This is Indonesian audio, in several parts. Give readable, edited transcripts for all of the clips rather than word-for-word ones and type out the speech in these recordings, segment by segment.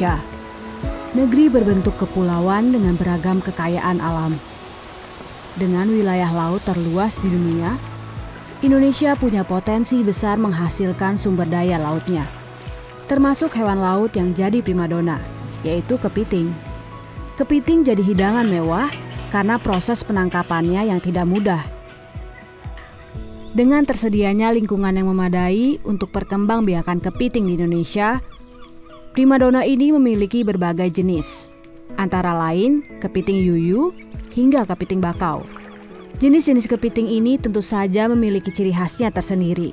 Indonesia. Negeri berbentuk kepulauan dengan beragam kekayaan alam. Dengan wilayah laut terluas di dunia, Indonesia punya potensi besar menghasilkan sumber daya lautnya. Termasuk hewan laut yang jadi primadona, yaitu kepiting. Kepiting jadi hidangan mewah karena proses penangkapannya yang tidak mudah. Dengan tersedianya lingkungan yang memadai untuk perkembangbiakan kepiting di Indonesia, primadona ini memiliki berbagai jenis, antara lain kepiting yuyu hingga kepiting bakau. Jenis-jenis kepiting ini tentu saja memiliki ciri khasnya tersendiri.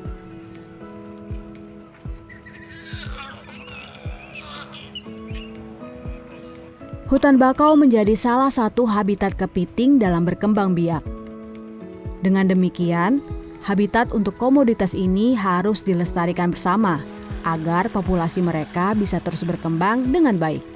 Hutan bakau menjadi salah satu habitat kepiting dalam berkembang biak. Dengan demikian, habitat untuk komoditas ini harus dilestarikan bersama agar populasi mereka bisa terus berkembang dengan baik.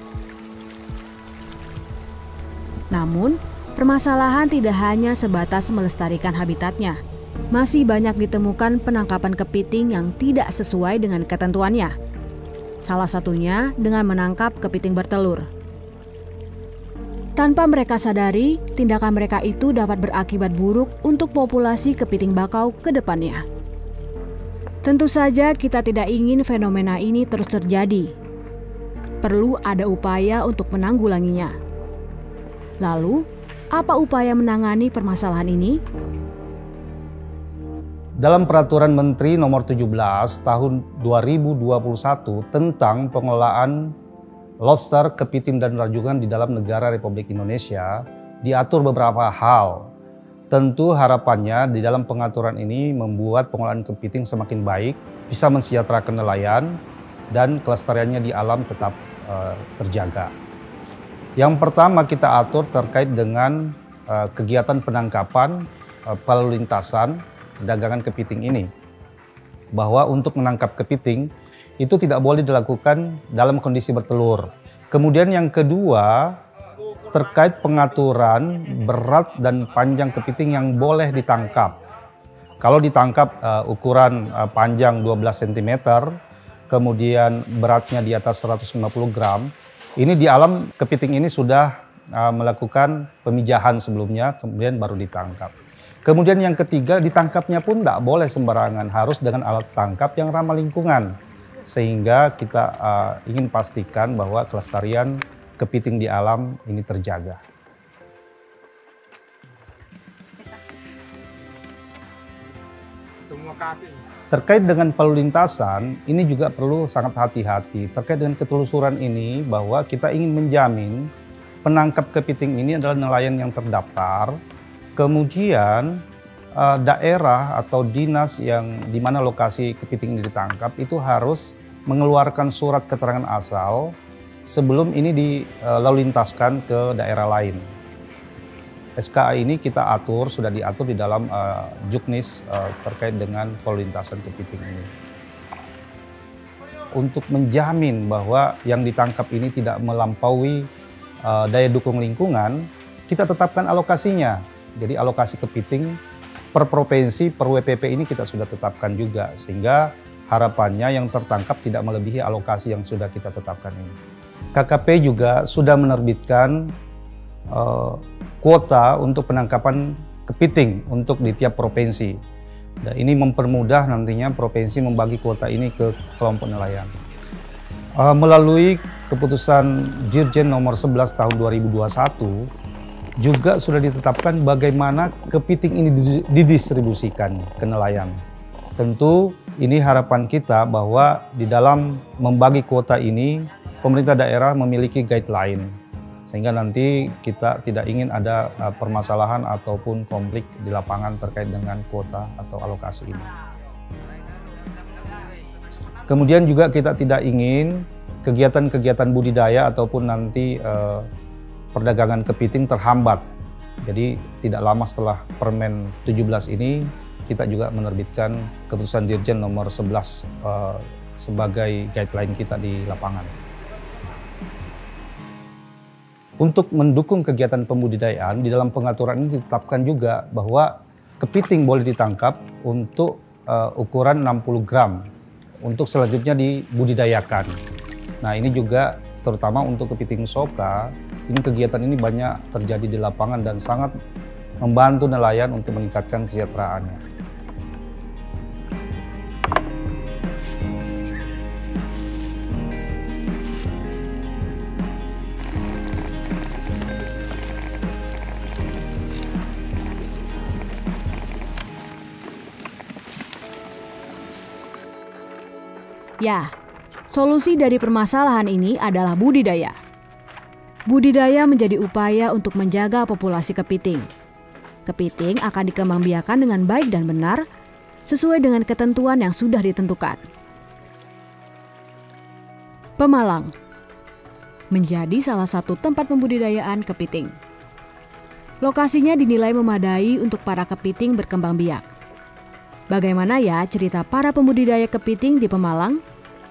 Namun, permasalahan tidak hanya sebatas melestarikan habitatnya. Masih banyak ditemukan penangkapan kepiting yang tidak sesuai dengan ketentuannya. Salah satunya dengan menangkap kepiting bertelur. Tanpa mereka sadari, tindakan mereka itu dapat berakibat buruk untuk populasi kepiting bakau ke depannya. Tentu saja kita tidak ingin fenomena ini terus terjadi. Perlu ada upaya untuk menanggulanginya. Lalu, apa upaya menangani permasalahan ini? Dalam Peraturan Menteri Nomor 17 Tahun 2021 tentang pengelolaan lobster, kepiting, dan rajungan di dalam negara Republik Indonesia, diatur beberapa hal. Tentu harapannya di dalam pengaturan ini membuat pengelolaan kepiting semakin baik, bisa mensejahterakan nelayan, dan kelestariannya di alam tetap terjaga. Yang pertama kita atur terkait dengan kegiatan penangkapan, lalu lintasan, perdagangan kepiting ini. Bahwa untuk menangkap kepiting, itu tidak boleh dilakukan dalam kondisi bertelur. Kemudian yang kedua, terkait pengaturan berat dan panjang kepiting yang boleh ditangkap. Kalau ditangkap ukuran panjang 12 cm, kemudian beratnya di atas 150 gram, ini di alam kepiting ini sudah melakukan pemijahan sebelumnya, kemudian baru ditangkap. Kemudian yang ketiga, ditangkapnya pun tidak boleh sembarangan, harus dengan alat tangkap yang ramah lingkungan. Sehingga kita ingin pastikan bahwa kelestarian kepiting di alam ini terjaga. Terkait dengan lalu lintasan, ini juga perlu sangat hati-hati. Terkait dengan ketelusuran ini, bahwa kita ingin menjamin penangkap kepiting ini adalah nelayan yang terdaftar. Kemudian daerah atau dinas yang di mana lokasi kepiting ini ditangkap itu harus mengeluarkan surat keterangan asal sebelum ini dilalu lintaskan ke daerah lain. SKA ini kita atur, sudah diatur di dalam Juknis terkait dengan lalu lintasan kepiting ini. Untuk menjamin bahwa yang ditangkap ini tidak melampaui daya dukung lingkungan, kita tetapkan alokasinya. Jadi alokasi kepiting per provinsi, per WPP ini kita sudah tetapkan juga, sehingga harapannya yang tertangkap tidak melebihi alokasi yang sudah kita tetapkan ini. KKP juga sudah menerbitkan kuota untuk penangkapan kepiting untuk di tiap provinsi. Dan ini mempermudah nantinya provinsi membagi kuota ini ke kelompok nelayan. Melalui keputusan Dirjen Nomor 11 Tahun 2021, juga sudah ditetapkan bagaimana kepiting ini didistribusikan ke nelayan. Tentu ini harapan kita bahwa di dalam membagi kuota ini, pemerintah daerah memiliki guideline. Sehingga nanti kita tidak ingin ada permasalahan ataupun konflik di lapangan terkait dengan kuota atau alokasi ini. Kemudian juga kita tidak ingin kegiatan-kegiatan budidaya ataupun nanti perdagangan kepiting terhambat. Jadi tidak lama setelah Permen 17 ini, kita juga menerbitkan keputusan Dirjen Nomor 11 sebagai guideline kita di lapangan. Untuk mendukung kegiatan pembudidayaan, di dalam pengaturan ini ditetapkan juga bahwa kepiting boleh ditangkap untuk ukuran 60 gram, untuk selanjutnya dibudidayakan. Nah ini juga terutama untuk kepiting soka, ini kegiatan ini banyak terjadi di lapangan dan sangat membantu nelayan untuk meningkatkan kesejahteraannya. Ya, solusi dari permasalahan ini adalah budidaya. Budidaya menjadi upaya untuk menjaga populasi kepiting. Kepiting akan dikembangbiakan dengan baik dan benar, sesuai dengan ketentuan yang sudah ditentukan. Pemalang menjadi salah satu tempat pembudidayaan kepiting. Lokasinya dinilai memadai untuk para kepiting berkembang biak. Bagaimana ya cerita para pembudidaya kepiting di Pemalang?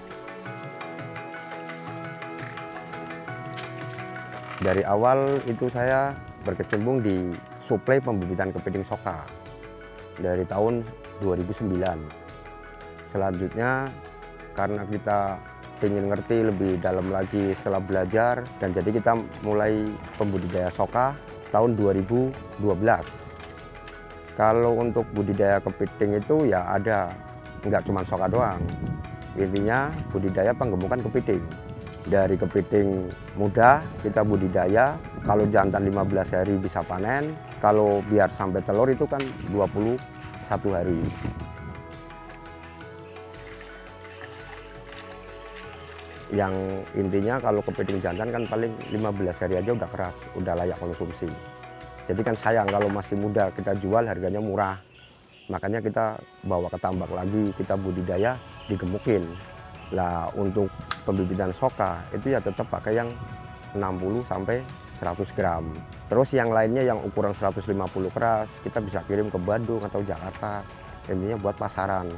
Dari awal itu saya berkecimpung di suplai pembibitan kepiting soka dari tahun 2009. Selanjutnya karena kita ingin ngerti lebih dalam lagi setelah belajar, dan jadi kita mulai pembudidaya soka tahun 2012. Kalau untuk budidaya kepiting itu ya ada, nggak cuma soka doang. Intinya budidaya penggemukan kepiting. Dari kepiting muda kita budidaya, kalau jantan 15 hari bisa panen, kalau biar sampai telur itu kan 21 hari. Yang intinya kalau kepiting jantan kan paling 15 hari aja udah keras, udah layak konsumsi. Jadi kan sayang kalau masih muda kita jual harganya murah. Makanya kita bawa ke tambak lagi, kita budidaya digemukin. Lah untuk pembibitan soka itu ya tetap pakai yang 60 sampai 100 gram. Terus yang lainnya yang ukuran 150 keras kita bisa kirim ke Bandung atau Jakarta. Intinya buat pasaran.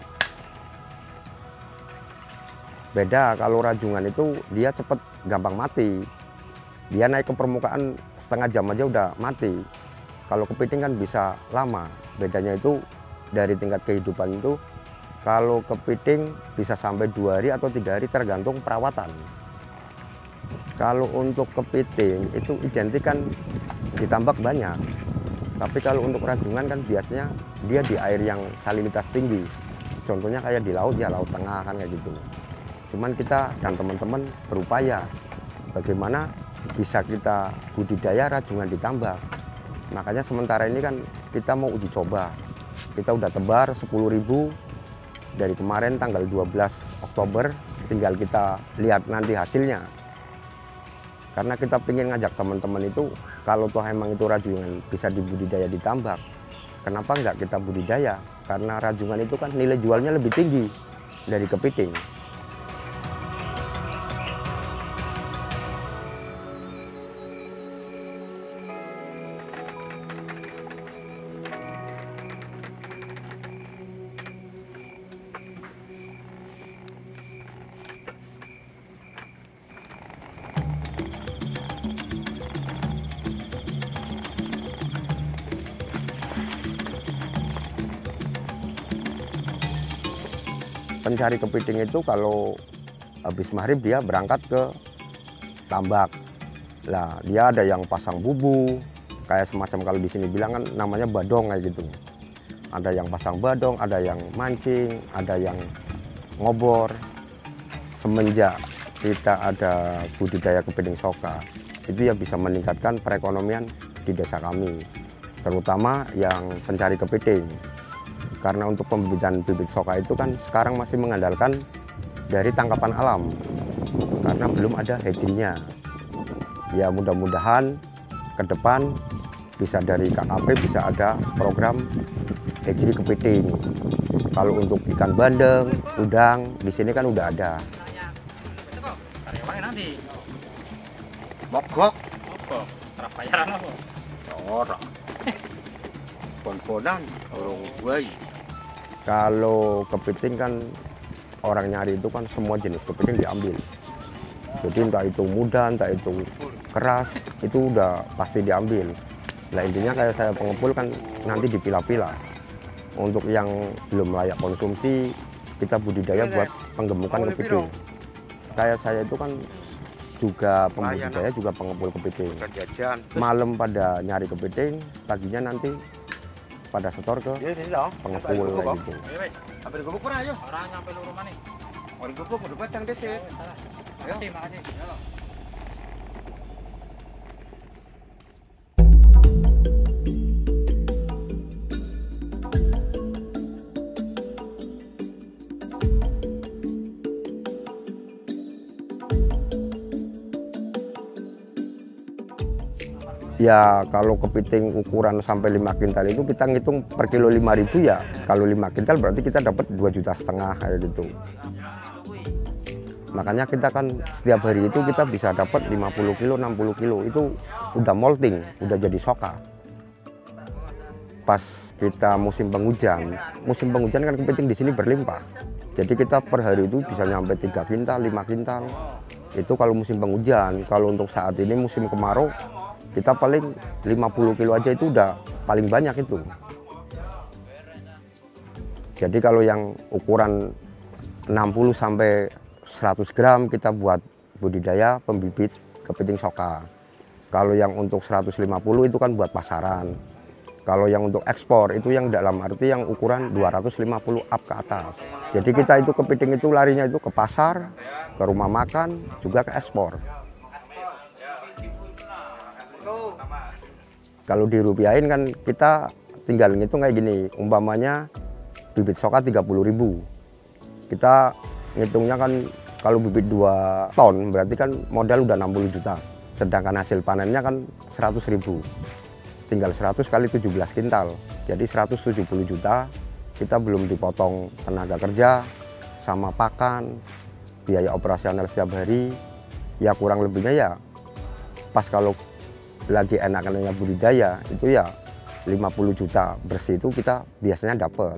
Beda kalau rajungan itu dia cepet gampang mati. Dia naik ke permukaan setengah jam aja udah mati. Kalau kepiting kan bisa lama. Bedanya itu dari tingkat kehidupan itu, kalau kepiting bisa sampai 2 hari atau 3 hari tergantung perawatan. Kalau untuk kepiting itu identik kan ditambak banyak. Tapi kalau untuk rajungan kan biasanya dia di air yang salinitas tinggi. Contohnya kayak di laut ya, laut tengah kan kayak gitu. Cuman kita dan teman-teman berupaya bagaimana bisa kita budidaya rajungan ditambak. Makanya sementara ini kan kita mau uji coba. Kita udah tebar 10.000 dari kemarin tanggal 12 Oktober. Tinggal kita lihat nanti hasilnya. Karena kita ingin ngajak teman-teman itu, kalau toh emang itu rajungan bisa dibudidaya ditambak, kenapa nggak kita budidaya? Karena rajungan itu kan nilai jualnya lebih tinggi dari kepiting. Pencari kepiting itu kalau habis maghrib dia berangkat ke tambak. Lah dia ada yang pasang bubu, kayak semacam kalau di sini bilang kan namanya badong kayak gitu. Ada yang pasang badong, ada yang mancing, ada yang ngobor. Semenjak kita ada budidaya kepiting soka, itu ya bisa meningkatkan perekonomian di desa kami, terutama yang pencari kepiting. Karena untuk pembibitan bibit soka itu kan sekarang masih mengandalkan dari tangkapan alam, karena belum ada hatchingnya. Ya mudah-mudahan ke depan bisa dari KKP bisa ada program hatchery kepiting. Kalau untuk ikan bandeng, udang, di sini kan udah ada. Mogok. Bayaran apa? Ora. Pon-ponan orang gue. Kalau kepiting kan orang nyari itu kan semua jenis kepiting diambil. Jadi entah itu muda, entah itu keras, itu udah pasti diambil. Nah intinya kayak saya pengepul kan nanti dipilah-pilah. Untuk yang belum layak konsumsi, kita budidaya buat penggemukan kepiting. kayak saya itu kan juga pembudidaya, juga pengepul kepiting. Malam pada nyari kepiting, paginya nanti pada setor ke pengepul kayak gitu. Sampai gubuk pernah ayo. Orang nyampe lu rumah nih. Orang gubuk udah batang desit. Makasih, makasih. Ya kalau kepiting ukuran sampai 5 kintal itu kita ngitung per kilo 5.000 ya. Kalau 5 kintal berarti kita dapat 2,5 juta kayak gitu. Makanya kita kan setiap hari itu kita bisa dapat 50 kilo, 60 kilo. Itu udah molting, udah jadi soka. Pas kita musim penghujan kan kepiting di sini berlimpah. Jadi kita per hari itu bisa nyampe 3 kintal, 5 kintal. Itu kalau musim penghujan. Kalau untuk saat ini musim kemarau, kita paling 50 kilo aja itu udah paling banyak itu. Jadi kalau yang ukuran 60 sampai 100 gram kita buat budidaya pembibit kepiting soka. Kalau yang untuk 150 itu kan buat pasaran. Kalau yang untuk ekspor itu yang dalam arti yang ukuran 250 up ke atas. Jadi kita itu kepiting itu larinya itu ke pasar, ke rumah makan, juga ke ekspor. Kalau dirupiahin kan kita tinggal ngitung kayak gini, umpamanya bibit soka 30.000. Kita ngitungnya kan kalau bibit 2 ton berarti kan modal udah 60 juta. Sedangkan hasil panennya kan 100.000. Tinggal 100 kali 17 kintal. Jadi 170 juta, kita belum dipotong tenaga kerja, sama pakan, biaya operasional setiap hari. Ya kurang lebihnya ya pas kalau lagi enak-enaknya budidaya itu ya 50 juta bersih itu kita biasanya dapat.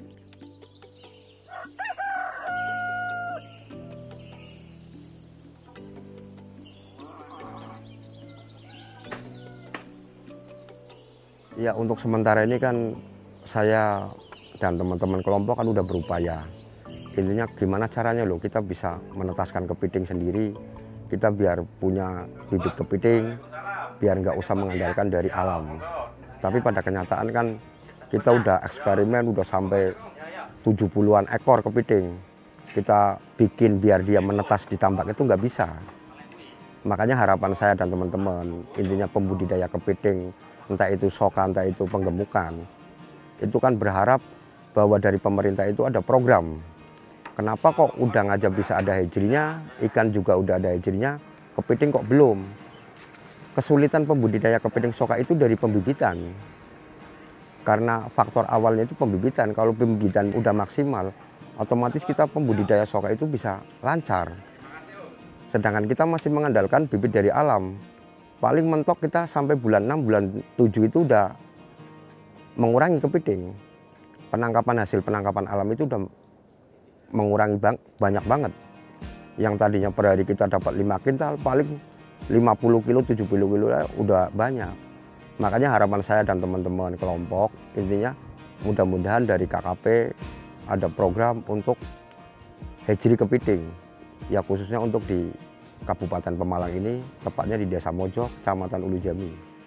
Ya untuk sementara ini kan saya dan teman-teman kelompok kan udah berupaya. Intinya gimana caranya loh kita bisa menetaskan kepiting sendiri, kita biar punya bibit kepiting, biar nggak usah mengandalkan dari alam. Tapi pada kenyataan kan kita udah eksperimen, udah sampai 70-an ekor kepiting. Kita bikin biar dia menetas di tambak itu nggak bisa. Makanya harapan saya dan teman-teman, intinya pembudidaya kepiting, entah itu soka, entah itu penggemukan, itu kan berharap bahwa dari pemerintah itu ada program. Kenapa kok udang aja bisa ada hijrinya, ikan juga udah ada hijrinya, kepiting kok belum? Kesulitan pembudidaya kepiting soka itu dari pembibitan. Karena faktor awalnya itu pembibitan. Kalau pembibitan udah maksimal, otomatis kita pembudidaya soka itu bisa lancar. Sedangkan kita masih mengandalkan bibit dari alam. Paling mentok kita sampai bulan 6, bulan 7 itu udah mengurangi kepiting. Hasil penangkapan alam itu udah mengurangi banyak banget. Yang tadinya per hari kita dapat 5 kintal, paling 50 kilo, 70 kilo udah banyak. Makanya harapan saya dan teman-teman kelompok, intinya mudah-mudahan dari KKP ada program untuk hatchery kepiting. Ya khususnya untuk di Kabupaten Pemalang ini, tepatnya di Desa Mojok, Kecamatan Ulu Jami.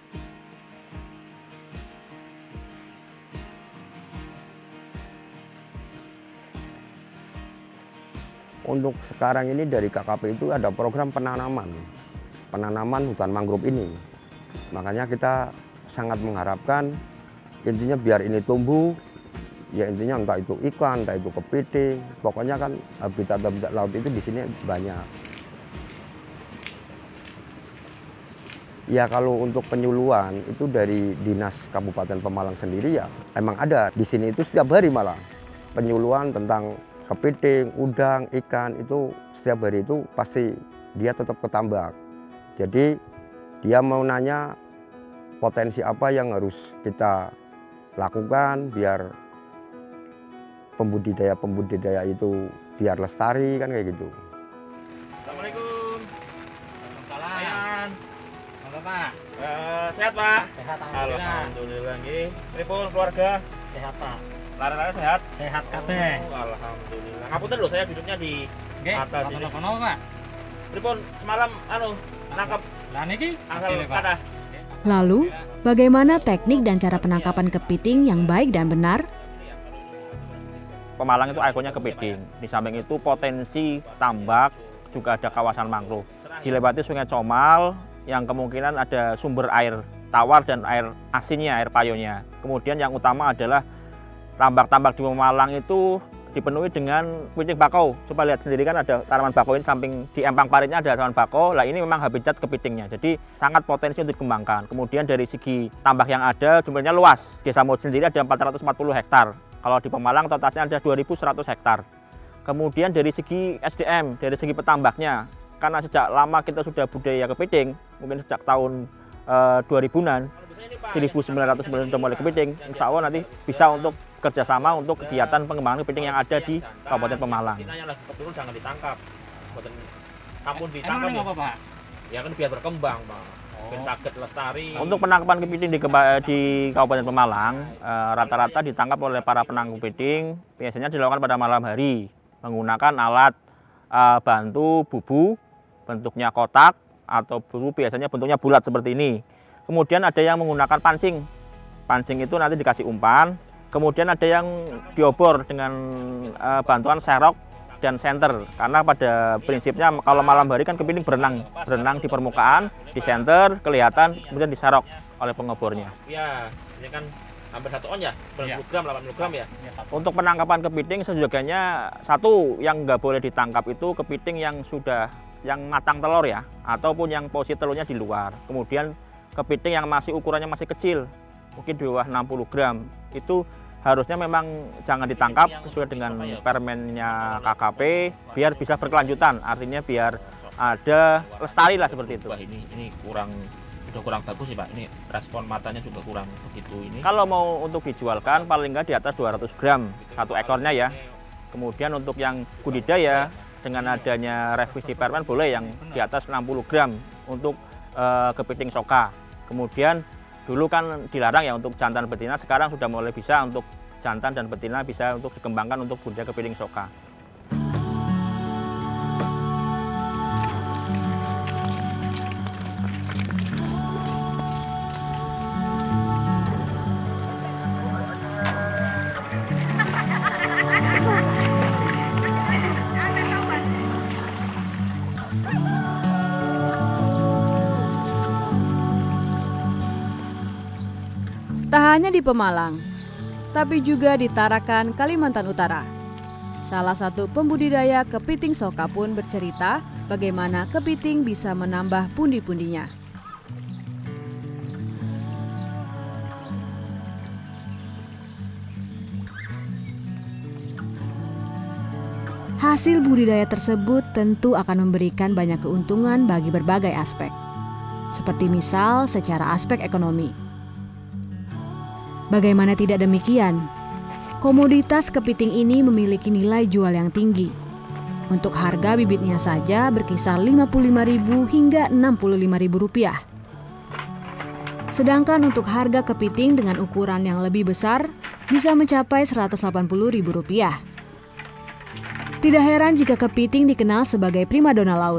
Untuk sekarang ini dari KKP itu ada program penanaman hutan mangrove ini. Makanya kita sangat mengharapkan intinya biar ini tumbuh, ya intinya entah itu ikan, entah itu kepiting, pokoknya kan habitat laut itu di sini banyak. Ya kalau untuk penyuluhan itu dari Dinas Kabupaten Pemalang sendiri ya emang ada di sini itu setiap hari malah penyuluhan tentang kepiting, udang, ikan itu setiap hari itu pasti dia tetap ketambak. Jadi dia mau nanya potensi apa yang harus kita lakukan biar pembudidaya itu biar lestari kan kayak gitu. Assalamualaikum. Waalaikumsalam. Halo Pak. Sehat Pak? Sehat alhamdulillah. Nggih. Pripun keluarga? Sehat Pak. Lara-lara sehat? Sehat kabeh. Alhamdulillah. Ngapunten lho saya duduknya di atas ini. Kono Pak. Pripun semalam nangkap angkel kathah. Lalu, bagaimana teknik dan cara penangkapan kepiting yang baik dan benar? Pemalang itu ikonnya kepiting. Di samping itu potensi tambak, juga ada kawasan mangrove. Dilewati Sungai Comal yang kemungkinan ada sumber air tawar dan air asinnya, air payaunya. Kemudian yang utama adalah tambak-tambak di Pemalang itu dipenuhi dengan kepiting bakau. Coba lihat sendiri kan ada tanaman bakau ini, samping di empang paritnya ada tanaman bakau. Nah ini memang habitat kepitingnya, jadi sangat potensi untuk dikembangkan. Kemudian dari segi tambak yang ada jumlahnya luas. Di Samosir sendiri ada 440 hektar. Kalau di Pemalang totalnya ada 2.100 hektar. Kemudian dari segi SDM, dari segi petambaknya, karena sejak lama kita sudah budaya kepiting, mungkin sejak tahun 2000-an, 1900 sudah mulai kepiting, insya Allah nanti bisa untuk kerjasama untuk kegiatan pengembangan kepiting yang ada di Kabupaten Pemalang. Yang lagi keturun jangan ditangkap, sampun ditangkap ya. Pak? Ya kan biar berkembang, Pak. Biar sakit lestari. Untuk penangkapan kepiting di Kabupaten Pemalang, rata-rata ditangkap oleh para penangkap kepiting, biasanya dilakukan pada malam hari menggunakan alat bantu bubu, bentuknya kotak atau bubu biasanya bentuknya bulat seperti ini. Kemudian ada yang menggunakan pancing. Pancing itu nanti dikasih umpan. Kemudian ada yang diobor dengan bantuan serok dan senter. Karena pada prinsipnya kalau malam hari kan kepiting berenang di permukaan, di senter kelihatan, kemudian diserok oleh pengobornya. Ya, ini kan hampir 1 on ya, 90 gram, 80 gram ya. Untuk penangkapan kepiting sejujurnya satu yang nggak boleh ditangkap itu kepiting yang matang telur ya, ataupun yang posisi telurnya di luar. Kemudian kepiting yang ukurannya masih kecil, mungkin di bawah 60 gram, itu harusnya memang jangan ditangkap sesuai dengan permennya KKP biar bisa berkelanjutan, artinya biar ada lestari lah seperti itu. Wah, ini udah kurang bagus sih Pak, ini respon matanya juga kurang begitu ini. Kalau mau untuk dijualkan paling nggak di atas 200 gram satu ekornya ya. Kemudian untuk yang budidaya dengan adanya revisi permen boleh yang di atas 60 gram untuk kepiting soka. Kemudian dulu kan dilarang ya untuk jantan betina, sekarang sudah mulai bisa untuk jantan dan betina bisa untuk dikembangkan untuk budidaya kepiting soka. Tak hanya di Pemalang, tapi juga di Tarakan, Kalimantan Utara. Salah satu pembudidaya kepiting soka pun bercerita bagaimana kepiting bisa menambah pundi-pundinya. Hasil budidaya tersebut tentu akan memberikan banyak keuntungan bagi berbagai aspek, seperti misal secara aspek ekonomi. Bagaimana tidak demikian? Komoditas kepiting ini memiliki nilai jual yang tinggi. Untuk harga bibitnya saja berkisar Rp55.000 hingga Rp65.000. Sedangkan untuk harga kepiting dengan ukuran yang lebih besar bisa mencapai Rp180.000. Tidak heran jika kepiting dikenal sebagai primadona laut.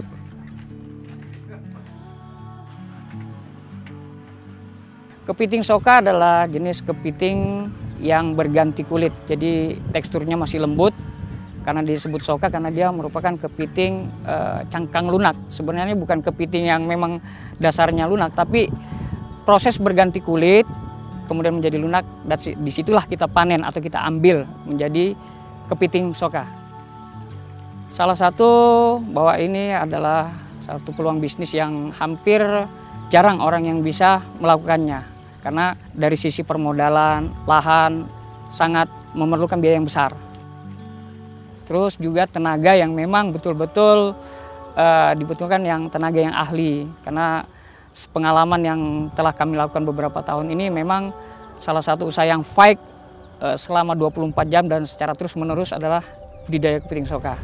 Kepiting soka adalah jenis kepiting yang berganti kulit, jadi teksturnya masih lembut. Karena disebut soka karena dia merupakan kepiting cangkang lunak. Sebenarnya bukan kepiting yang memang dasarnya lunak, tapi proses berganti kulit kemudian menjadi lunak, dan disitulah kita panen atau kita ambil menjadi kepiting soka. Salah satu bahwa ini adalah satu peluang bisnis yang hampir jarang orang yang bisa melakukannya. Karena dari sisi permodalan, lahan sangat memerlukan biaya yang besar. Terus juga tenaga yang memang betul-betul dibutuhkan yang tenaga yang ahli. Karena pengalaman yang telah kami lakukan beberapa tahun ini memang salah satu usaha yang fight selama 24 jam dan secara terus-menerus adalah budidaya kepiting soka.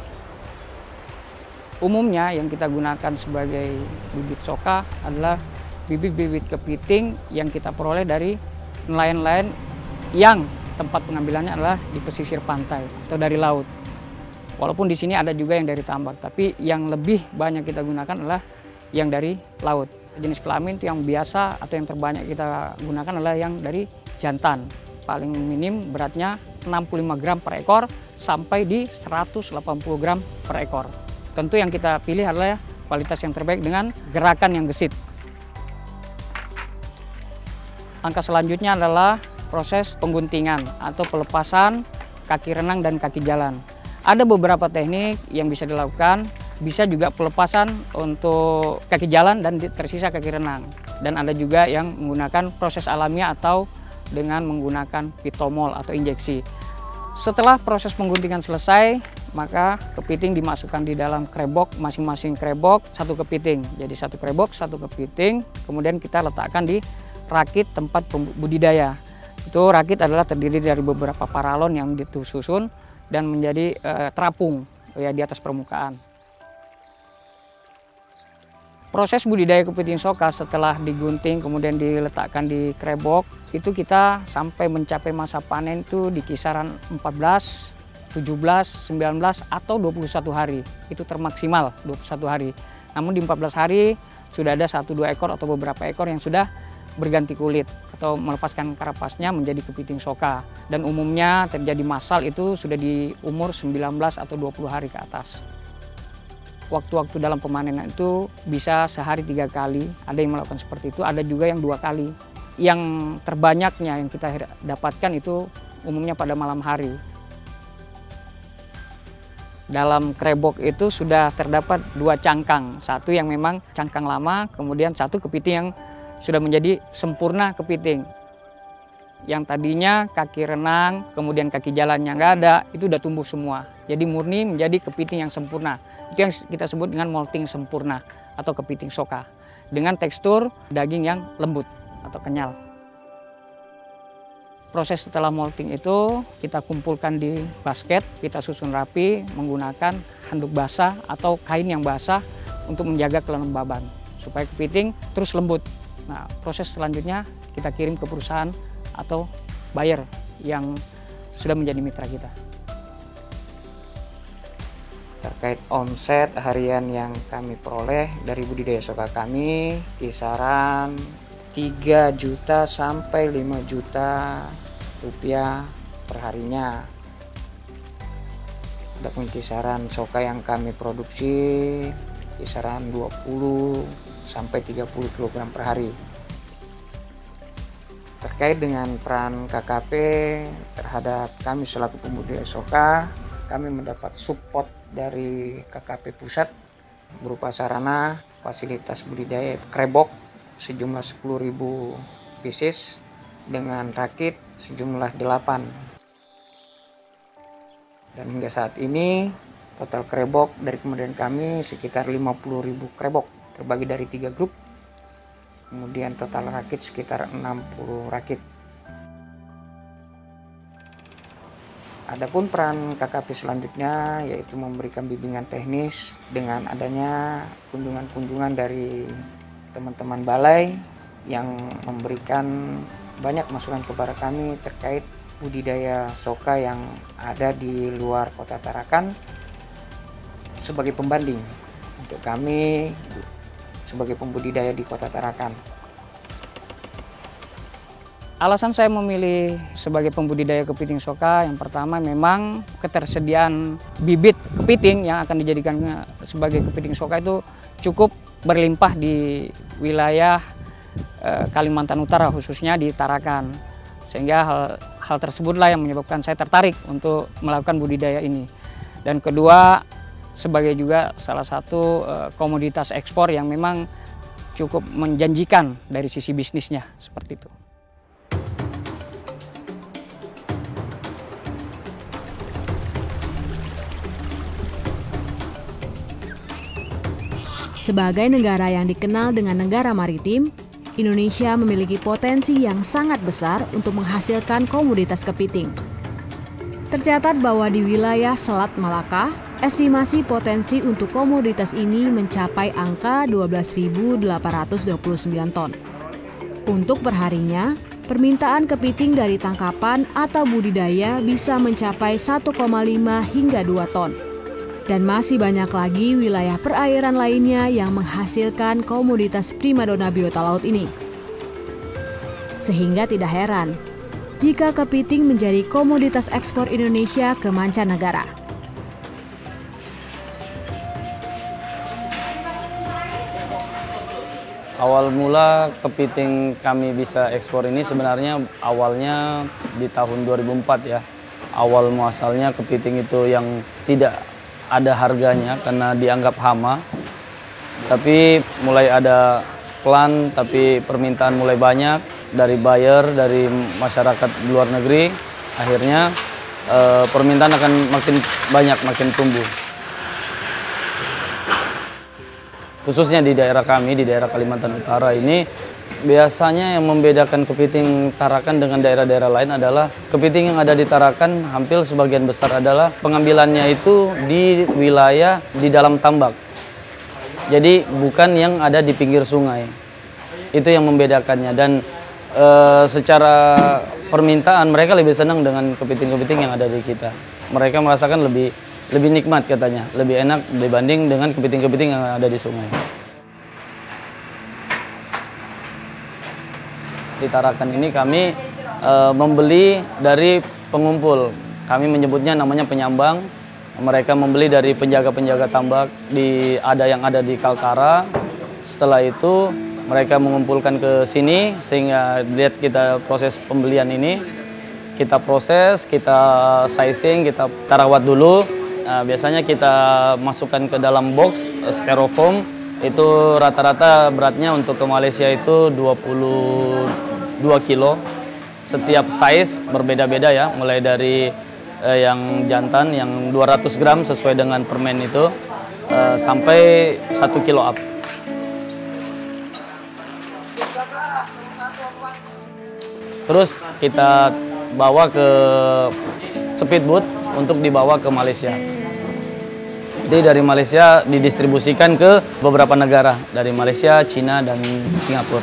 Umumnya yang kita gunakan sebagai bibit soka adalah bibit-bibit kepiting yang kita peroleh dari nelayan-nelayan yang tempat pengambilannya adalah di pesisir pantai atau dari laut. Walaupun di sini ada juga yang dari tambak, tapi yang lebih banyak kita gunakan adalah yang dari laut. Jenis kelamin itu yang biasa atau yang terbanyak kita gunakan adalah yang dari jantan. Paling minim beratnya 65 gram per ekor sampai di 180 gram per ekor. Tentu yang kita pilih adalah kualitas yang terbaik dengan gerakan yang gesit. Langkah selanjutnya adalah proses pengguntingan atau pelepasan kaki renang dan kaki jalan. Ada beberapa teknik yang bisa dilakukan, bisa juga pelepasan untuk kaki jalan dan tersisa kaki renang. Dan ada juga yang menggunakan proses alamiah atau dengan menggunakan pitomol atau injeksi. Setelah proses pengguntingan selesai, maka kepiting dimasukkan di dalam krebok, masing-masing krebok satu kepiting. Jadi satu krebok, satu kepiting, kemudian kita letakkan di rakit tempat budidaya. Itu rakit adalah terdiri dari beberapa paralon yang disusun dan menjadi terapung ya di atas permukaan. Proses budidaya kepiting soka setelah digunting kemudian diletakkan di krebok itu kita sampai mencapai masa panen itu di kisaran 14, 17, 19 atau 21 hari. Itu termaksimal 21 hari. Namun di 14 hari sudah ada 1-2 ekor atau beberapa ekor yang sudah berganti kulit atau melepaskan karapasnya menjadi kepiting soka. Dan umumnya terjadi massal itu sudah di umur 19 atau 20 hari ke atas. Waktu-waktu dalam pemanenan itu bisa sehari 3 kali, ada yang melakukan seperti itu, ada juga yang 2 kali. Yang terbanyaknya yang kita dapatkan itu umumnya pada malam hari. Dalam krebok itu sudah terdapat 2 cangkang, satu yang memang cangkang lama, kemudian satu kepiting yang sudah menjadi sempurna kepiting. Yang tadinya kaki renang, kemudian kaki jalannya nggak ada, itu udah tumbuh semua. Jadi murni menjadi kepiting yang sempurna. Itu yang kita sebut dengan molting sempurna atau kepiting soka. Dengan tekstur daging yang lembut atau kenyal. Proses setelah molting itu kita kumpulkan di basket, kita susun rapi menggunakan handuk basah atau kain yang basah untuk menjaga kelembaban. Supaya kepiting terus lembut. Nah, proses selanjutnya kita kirim ke perusahaan atau buyer yang sudah menjadi mitra kita. Terkait omset harian yang kami peroleh dari budidaya soka kami kisaran 3 juta sampai 5 juta rupiah per harinya. Adapun kisaran soka yang kami produksi kisaran 20 sampai 30 kg per hari. Terkait dengan peran KKP terhadap kami selaku pembudidaya soka, kami mendapat support dari KKP pusat berupa sarana fasilitas budidaya krebok sejumlah 10.000 pieces dengan rakit sejumlah 8. Dan hingga saat ini total krebok dari kemudian kami sekitar 50.000 krebok terbagi dari 3 grup. Kemudian total rakit sekitar 60 rakit. Adapun peran KKP selanjutnya yaitu memberikan bimbingan teknis dengan adanya kunjungan-kunjungan dari teman-teman balai yang memberikan banyak masukan kepada kami terkait budidaya soka yang ada di luar Kota Tarakan sebagai pembanding untuk kami sebagai pembudidaya di Kota Tarakan. Alasan saya memilih sebagai pembudidaya kepiting soka yang pertama memang ketersediaan bibit kepiting yang akan dijadikan sebagai kepiting soka itu cukup berlimpah di wilayah Kalimantan Utara khususnya di Tarakan. Sehingga hal tersebutlah yang menyebabkan saya tertarik untuk melakukan budidaya ini. Dan kedua sebagai juga salah satu komoditas ekspor yang memang cukup menjanjikan dari sisi bisnisnya seperti itu. Sebagai negara yang dikenal dengan negara maritim, Indonesia memiliki potensi yang sangat besar untuk menghasilkan komoditas kepiting. Tercatat bahwa di wilayah Selat Malaka, estimasi potensi untuk komoditas ini mencapai angka 12.829 ton. Untuk perharinya, permintaan kepiting dari tangkapan atau budidaya bisa mencapai 1,5 hingga 2 ton. Dan masih banyak lagi wilayah perairan lainnya yang menghasilkan komoditas primadona biota laut ini. Sehingga tidak heran jika kepiting menjadi komoditas ekspor Indonesia ke mancanegara. Awal mula kepiting kami bisa ekspor ini sebenarnya awalnya di tahun 2004 ya. Awal muasalnya kepiting itu yang tidak ada harganya karena dianggap hama. Tapi mulai ada pelan, tapi permintaan mulai banyak dari buyer, dari masyarakat luar negeri. Akhirnya permintaan akan makin banyak, makin tumbuh. Khususnya di daerah kami, di daerah Kalimantan Utara ini, biasanya yang membedakan kepiting Tarakan dengan daerah-daerah lain adalah kepiting yang ada di Tarakan hampir sebagian besar adalah pengambilannya itu di wilayah di dalam tambak. Jadi bukan yang ada di pinggir sungai. Itu yang membedakannya dan secara permintaan mereka lebih senang dengan kepiting-kepiting yang ada di kita. Mereka merasakan lebih nikmat katanya, lebih enak dibanding dengan kepiting-kepiting yang ada di sungai. Di Tarakan ini kami membeli dari pengumpul. Kami menyebutnya namanya penyambang. Mereka membeli dari penjaga-penjaga tambak yang ada di Kaltara. Setelah itu mereka mengumpulkan ke sini sehingga lihat kita proses pembelian ini. Kita proses, kita sizing, kita rawat dulu. Nah, biasanya kita masukkan ke dalam box styrofoam. Itu rata-rata beratnya untuk ke Malaysia itu 22 kilo. Setiap size berbeda-beda ya, mulai dari yang jantan yang 200 gram sesuai dengan permen itu sampai 1 kilo up. Terus kita bawa ke speedboat untuk dibawa ke Malaysia. Jadi dari Malaysia didistribusikan ke beberapa negara, dari Malaysia, Cina, dan Singapura.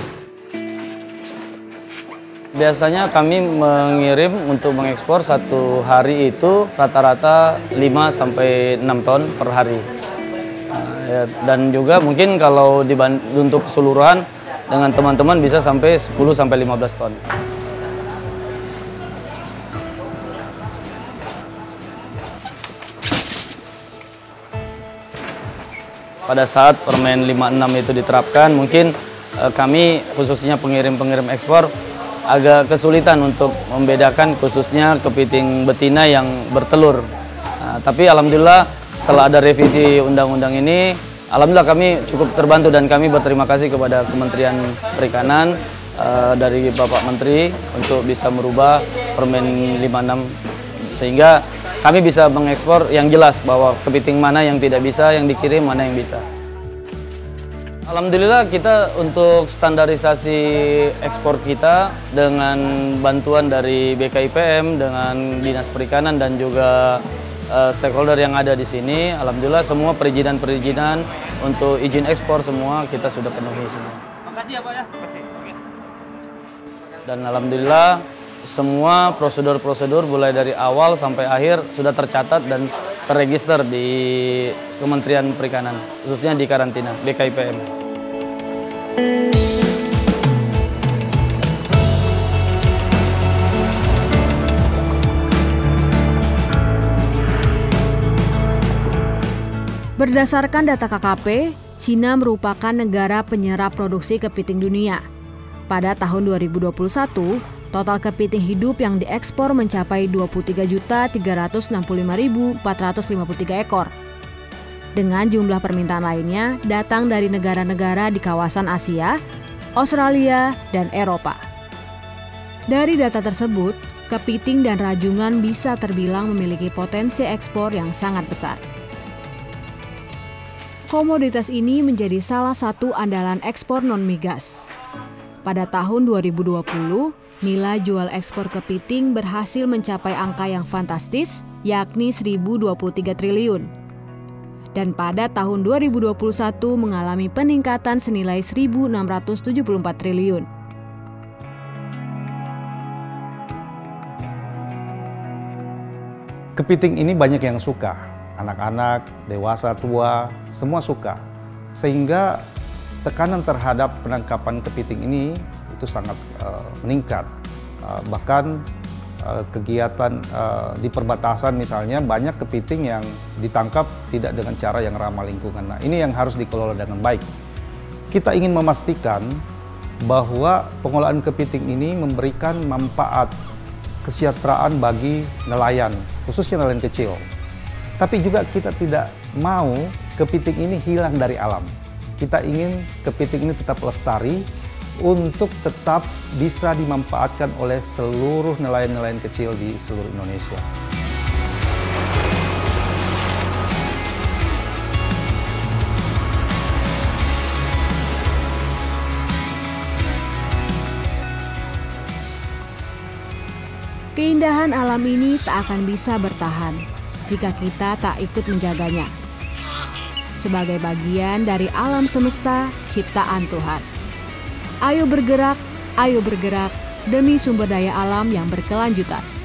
Biasanya kami mengirim untuk mengekspor satu hari itu rata-rata 5-6 ton per hari. Dan juga mungkin kalau untuk keseluruhan dengan teman-teman bisa sampai 10-15 ton. Pada saat permen 56 itu diterapkan, mungkin kami khususnya pengirim-pengirim ekspor agak kesulitan untuk membedakan khususnya kepiting betina yang bertelur. Tapi alhamdulillah setelah ada revisi undang-undang ini, alhamdulillah kami cukup terbantu dan kami berterima kasih kepada Kementerian Perikanan dari Bapak Menteri untuk bisa merubah permen 56 sehingga kami bisa mengekspor yang jelas bahwa kepiting mana yang tidak bisa, yang dikirim mana yang bisa. Alhamdulillah kita untuk standarisasi ekspor kita dengan bantuan dari BKIPM, dengan Dinas Perikanan dan juga stakeholder yang ada di sini. Alhamdulillah semua perizinan-perizinan untuk izin ekspor semua kita sudah penuhi semua. Makasih ya Pak ya. Makasih. Dan alhamdulillah semua prosedur-prosedur mulai dari awal sampai akhir sudah tercatat dan terregister di Kementerian Perikanan, khususnya di karantina BKIPM. Berdasarkan data KKP, Cina merupakan negara penyerap produksi kepiting dunia. Pada tahun 2021, total kepiting hidup yang diekspor mencapai 23.365.453 ekor. Dengan jumlah permintaan lainnya datang dari negara-negara di kawasan Asia, Australia, dan Eropa. Dari data tersebut, kepiting dan rajungan bisa terbilang memiliki potensi ekspor yang sangat besar. Komoditas ini menjadi salah satu andalan ekspor non-migas. Pada tahun 2020, nilai jual ekspor kepiting berhasil mencapai angka yang fantastis, yakni 1.023 triliun. Dan pada tahun 2021 mengalami peningkatan senilai 1.674 triliun. Kepiting ini banyak yang suka. anak-anak, dewasa, tua, semua suka. Sehingga tekanan terhadap penangkapan kepiting ini itu sangat meningkat. Bahkan kegiatan di perbatasan misalnya banyak kepiting yang ditangkap tidak dengan cara yang ramah lingkungan. Nah, ini yang harus dikelola dengan baik. Kita ingin memastikan bahwa pengelolaan kepiting ini memberikan manfaat kesejahteraan bagi nelayan, khususnya nelayan kecil. Tapi juga kita tidak mau kepiting ini hilang dari alam. Kita ingin kepiting ini tetap lestari untuk tetap bisa dimanfaatkan oleh seluruh nelayan-nelayan kecil di seluruh Indonesia. Keindahan alam ini tak akan bisa bertahan jika kita tak ikut menjaganya. Sebagai bagian dari alam semesta ciptaan Tuhan. Ayo bergerak demi sumber daya alam yang berkelanjutan.